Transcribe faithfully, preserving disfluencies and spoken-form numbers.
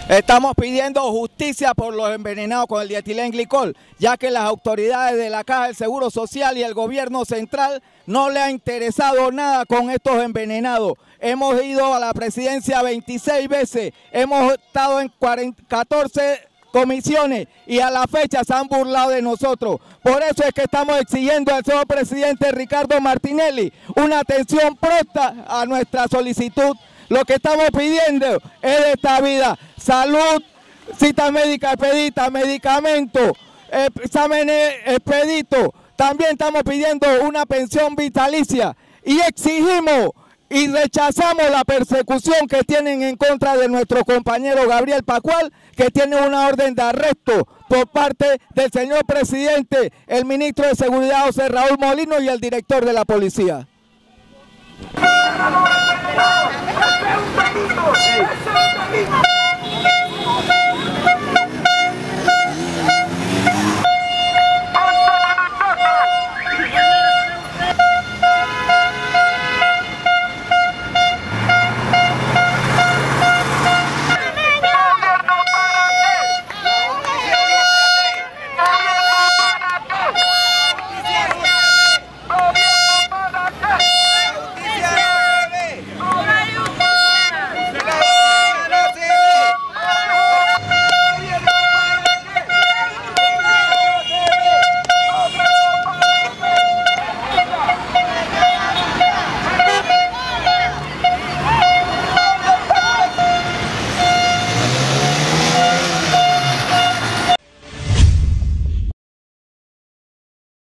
Estamos pidiendo justicia por los envenenados con el dietilenglicol, ya que las autoridades de la Caja del Seguro Social y el gobierno central no le ha interesado nada con estos envenenados. Hemos ido a la presidencia veintiséis veces, hemos estado en catorce comisiones y a la fecha se han burlado de nosotros. Por eso es que estamos exigiendo al señor presidente Ricardo Martinelli una atención pronta a nuestra solicitud. Lo que estamos pidiendo es de esta vida: salud, cita médica expedita, medicamentos, exámenes expeditos. También estamos pidiendo una pensión vitalicia y exigimos y rechazamos la persecución que tienen en contra de nuestro compañero Gabriel Pascual, que tiene una orden de arresto por parte del señor presidente, el ministro de Seguridad José Raúl Molino y el director de la policía. ¡Es un delito! ¡Es un delito!